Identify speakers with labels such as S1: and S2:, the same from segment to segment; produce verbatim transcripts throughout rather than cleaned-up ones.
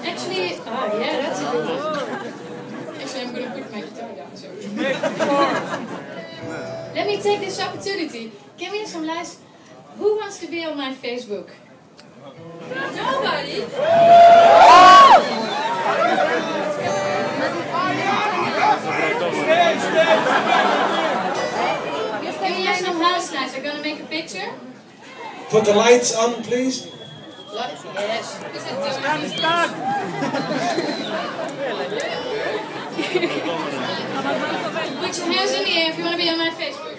S1: Actually, oh yeah, that's a good one. Actually, I'm gonna put my guitar down. So. Let me take this opportunity. Can we have some lights? Who wants to be on my Facebook? Nobody? Can we have some house lights? I'm gonna make a picture.
S2: Put the lights on, please.
S1: Lights? Yes. Is it Put your hands in the air if you want to be on my Facebook.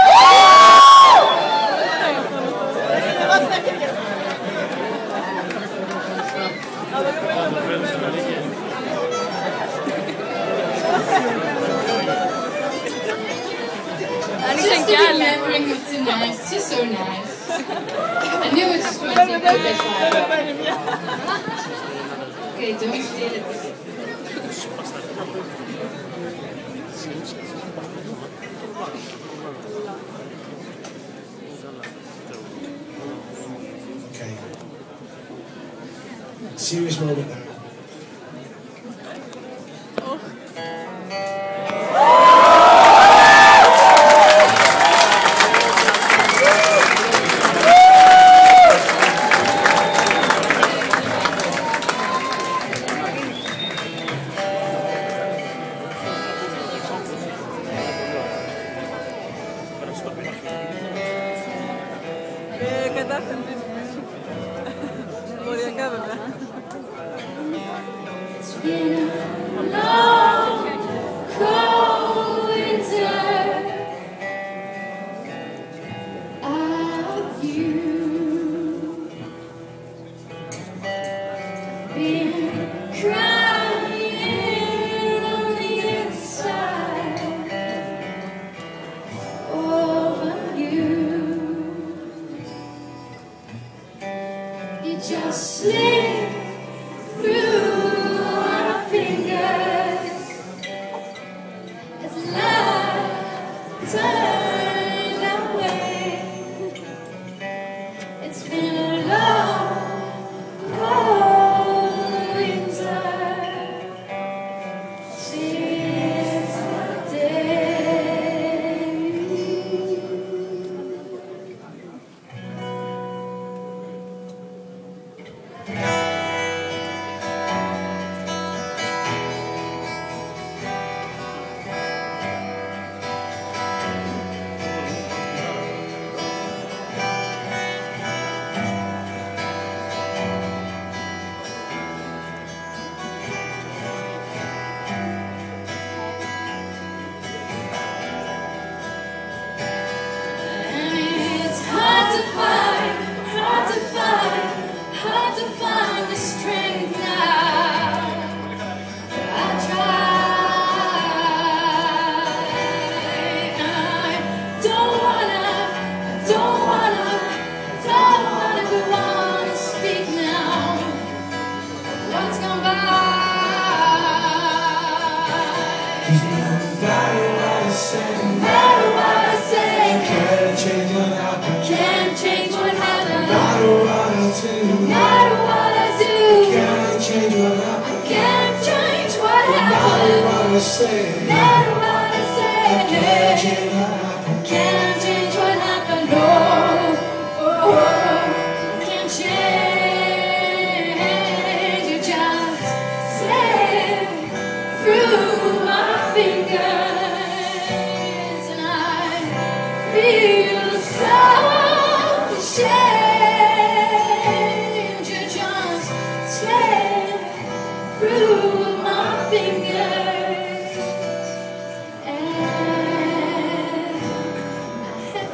S1: Just to remembering of tonight, it's just so nice. I knew it was going to be good, that's why. Okay, don't steal it.
S2: Okay. Serious moment now.
S1: It's been a long, cold winter. Are you been crying on the inside over you? You just slip through our fingers as love turned away. It's been a long, cold winter since that day. Can't change what happened. No matter what I do, no matter what I do, can't change what happened. I can't change what happened. No matter what I say, no matter what I say, I can't change what happened. I can't change what happened. No, oh, oh, I can't change. You just slip through my fingers, and I feel so ashamed. You just slip through my fingers, and I have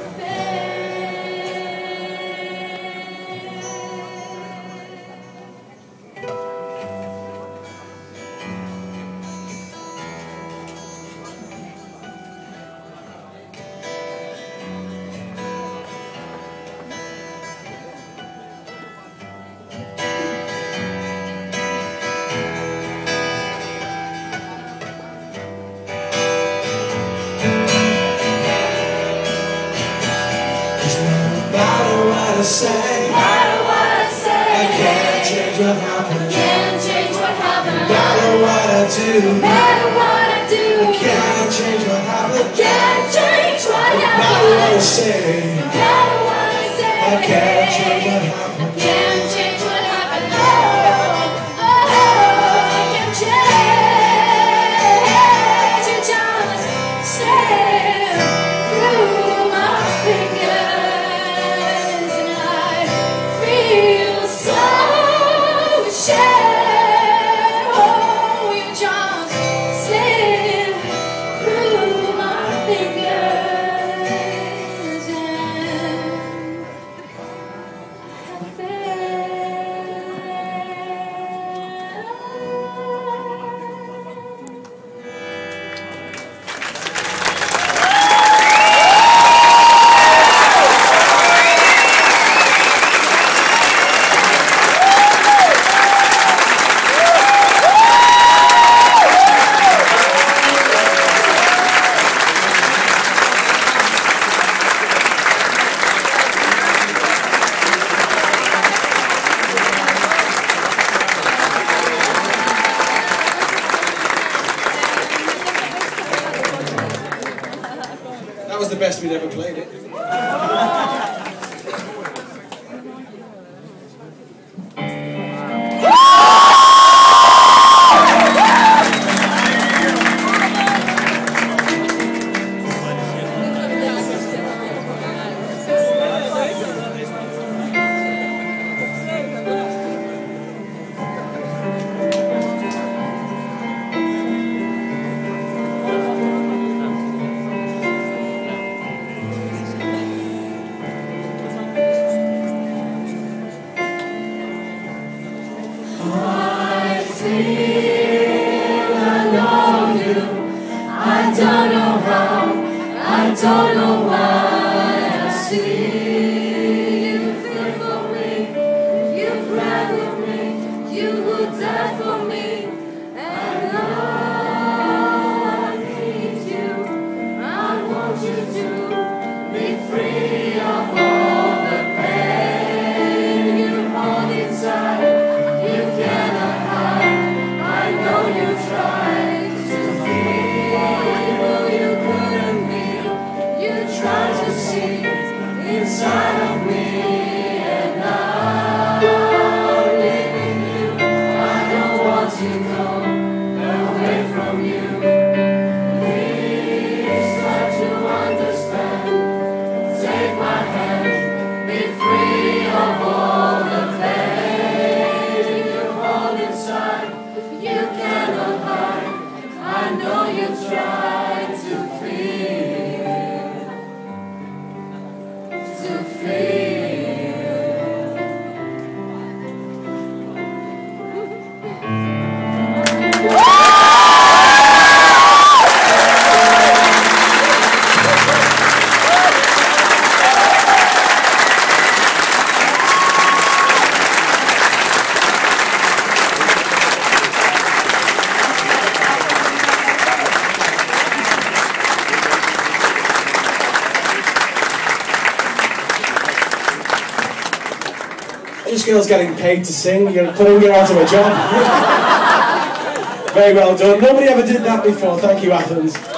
S2: No matter what I say, no matter what I say, I can't change change what happened.
S1: Can't change what happened.
S2: No matter what I do,
S1: No matter what I do,
S2: I can't change what happened.
S1: can't change what
S2: No
S1: happened.
S2: matter what I say,
S1: No matter what I say,
S2: I can't change what happened.
S1: can't change what happened. Oh, oh, I can't change. You just slip through my fingers, and I feel so ashamed. Oh, you just slip through my fingers, and I feel.
S2: That was the best we'd ever played it.
S1: I feel I know you. I don't know how. I don't know why. I see you feel for me. You cry for me. You would die for me. And I need you. I want you to be free of all the pain you hold inside. You cannot hide. I know you tried to be who you couldn't be. You tried to see inside of me, and now I'm leaving you. I don't want to go away from you. Please try to understand. Take my hand. Be free of all the pain you hold inside. You cannot hide. I know you tried to feel, to feel.
S2: This girl's getting paid to sing. You're putting her out of a job. Very well done. Nobody ever did that before. Thank you, Athens.